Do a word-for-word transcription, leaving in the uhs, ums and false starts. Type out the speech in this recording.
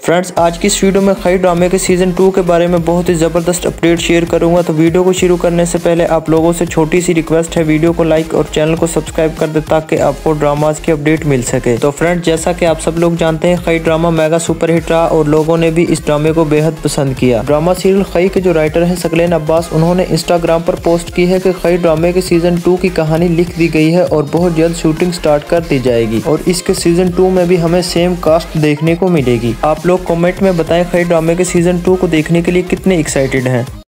Friends, आज की इस वीडियो में खई ड्रामे के सीजन टू के बारे में बहुत ही ज़बरदस्त अपडेट शेयर करूंगा। तो वीडियो को शुरू करने से पहले आप लोगों से छोटी सी रिक्वेस्ट है, वीडियो को लाइक और चैनल को सब्सक्राइब कर दे ताकि आपको ड्रामाज की अपडेट मिल सके। तो फ्रेंड्स, जैसा कि आप सब लोग जानते हैं, खई ड्रामा मेगा सुपरहिट रहा और लोगों ने भी इस ड्रामे को बेहद पसंद किया। ड्रामा सीरियल खई के जो राइटर है सकलेन अब्बास, उन्होंने इंस्टाग्राम पर पोस्ट की है कि खई ड्रामे के सीजन टू की कहानी लिख दी गई है और बहुत जल्द शूटिंग स्टार्ट कर दी जाएगी और इसके सीजन टू में भी हमें सेम कास्ट देखने को मिलेगी। आप लोग कमेंट में बताएं खई ड्रामे के सीजन टू को देखने के लिए कितने एक्साइटेड हैं।